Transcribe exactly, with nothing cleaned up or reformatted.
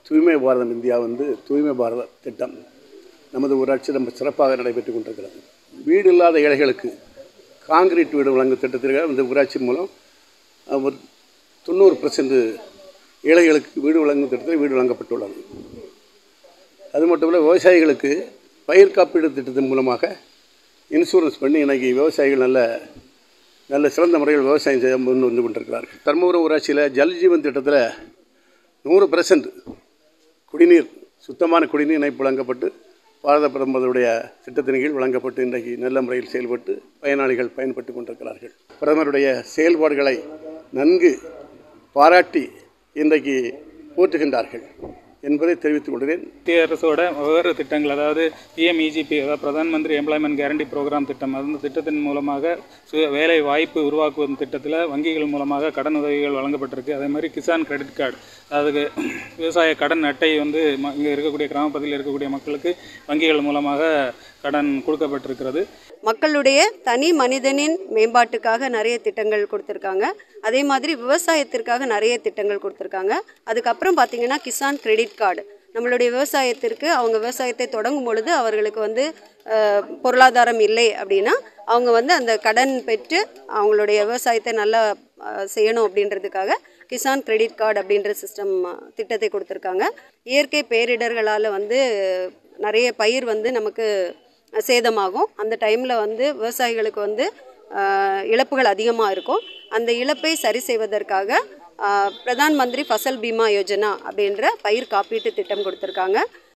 தூய்மை பாரதம் இந்தியா வந்து தூய்மை பாரத திட்டம் நமது ஊராட்சி ரொம்ப சிறப்பாக நடைபெற்று கொண்டிருக்கிறது. வீடு இல்லாத ஏழைகளுக்கு காங்கிரீட் வீடு வழங்கும் திட்டத்திற்காக இந்த ஊராட்சி மூலம் ஒரு தொண்ணூறு பர்சன்ட் ஏழைகளுக்கு வீடு வழங்கும் திட்டத்தில் வீடு வழங்கப்பட்டுள்ளது. அது மட்டுமல்ல, விவசாயிகளுக்கு பயிர் காப்பீடு திட்டத்தின் மூலமாக இன்சூரன்ஸ் பண்ணி இன்றைக்கி விவசாயிகள் நல்ல நல்ல சிறந்த முறையில் விவசாயம் செய்ய முன் வந்து கொண்டிருக்கிறார்கள். தர்மபுரம் ஊராட்சியில் ஜல்ஜீவன் திட்டத்தில் நூறு பர்சன்ட் குடிநீர் சுத்தமான குடிநீர் இணைப்பு வழங்கப்பட்டு பாரத பிரதமருடைய திட்டத்தின் கீழ் வழங்கப்பட்டு இன்றைக்கு நல்ல முறையில் செயல்பட்டு பயனாளிகள் பயன்பட்டு கொண்டிருக்கிறார்கள். பிரதமருடைய செயல்பாடுகளை நன்கு பாராட்டி இன்றைக்கு போற்றுகின்றார்கள் என்பதை தெரிவித்துக் கொள்கிறேன். மத்திய அரசோட வெவ்வேறு திட்டங்கள், அதாவது பிஎம்இஜிபி, அதாவது Pradhan Mantri employment guarantee program திட்டம், அந்த திட்டத்தின் மூலமாக வேலை வாய்ப்பு உருவாக்குவதன் திட்டத்தில் வங்கிகள் மூலமாக கடன் உதவிகள் வழங்கப்பட்டிருக்கு. அதே மாதிரி கிசான் கிரெடிட் கார்டு, அதாவது விவசாய கடன் அட்டை வந்து இங்கே இருக்கக்கூடிய கிராம பகுதியில் இருக்கக்கூடிய மக்களுக்கு வங்கிகள் மூலமாக கடன் கொடுக்கப்பட்டிருக்கிறது. மக்களுடைய தனி மனிதனின் மேம்பாட்டுக்காக நிறைய திட்டங்கள் கொடுத்துருக்காங்க. அதே மாதிரி விவசாயத்திற்காக நிறைய திட்டங்கள் கொடுத்துருக்காங்க. அதுக்கப்புறம் பார்த்திங்கன்னா கிசான் கிரெடிட் கார்டு, நம்மளுடைய விவசாயத்திற்கு அவங்க விவசாயத்தை தொடங்கும் பொழுது அவர்களுக்கு வந்து பொருளாதாரம் இல்லை அப்படின்னா அவங்க வந்து அந்த கடன் பெற்று அவங்களுடைய விவசாயத்தை நல்லா செய்யணும் அப்படின்றதுக்காக கிசான் கிரெடிட் கார்டு அப்படின்ற சிஸ்டம் திட்டத்தை கொடுத்துருக்காங்க. இயற்கை பேரிடர்களால் வந்து நிறைய பயிர் வந்து நமக்கு சேதமாகும். அந்த டைமில் வந்து விவசாயிகளுக்கு வந்து இழப்புகள் அதிகமாக இருக்கும். அந்த இழப்பை சரி செய்வதற்காக பிரதான் மந்திரி ஃபசல் பீமா யோஜனா அப்படின்ற பயிர் காப்பீட்டு திட்டம் கொடுத்துருக்காங்க.